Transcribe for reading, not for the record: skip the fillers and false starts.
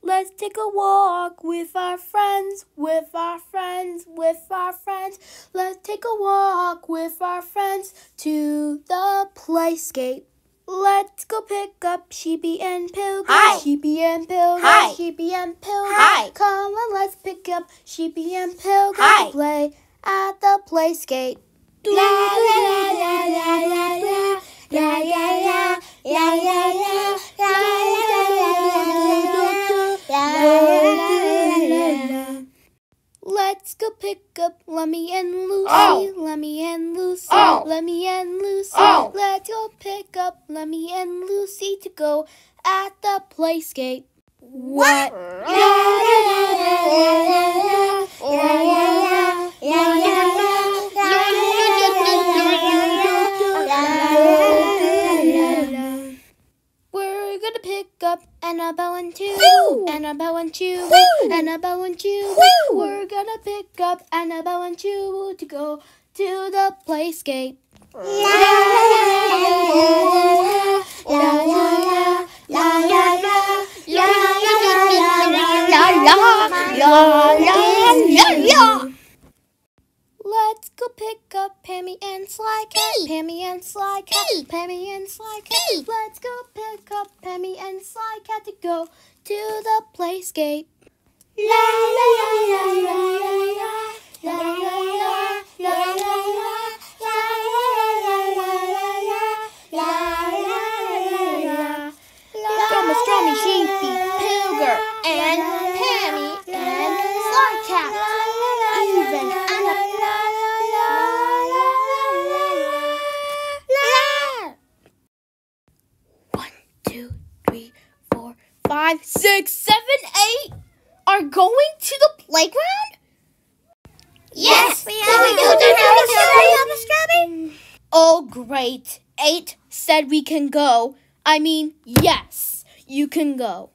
Let's take a walk with our friends, with our friends, with our friends. Let's take a walk with our friends to the playscape. Let's go pick up Sheepy and Pilgrim. Hi. Sheepy and Pilgrim. Hi. Sheepy and Pilgrim. Hi. Come on, let's pick up Sheepy and Pilgrim. Hi. Play at the playscape. La la la la la la la la la la la la Let's go pick up Lemmy and Lucy. Oh. Lemmy and Lucy. Oh. Lemmy and Lucy. Oh. Let's go pick up Lemmy and Lucy to go at the playscape. What? We're gonna pick up Annabelle and Chew. Woo! Annabelle and Chew. Woo! Annabelle and Chew. Woo! We're gonna pick up Annabelle and Chew to go to the playscape. Let's go pick up Pammy and Sly Cat. Pammy and Sly Cat. Pammy and Sly Cat. Let's go pick up Pammy and Sly Cat to go to the playscape. Strummy, Sheepy, Pilgrim, and Pammy and Sly Cat. Even One, two, three, 4, 5, 6, 7, 8 are going to the playground? Yes, we Can we go to Oh, great. 8 said we can go. I mean, yes, you can go.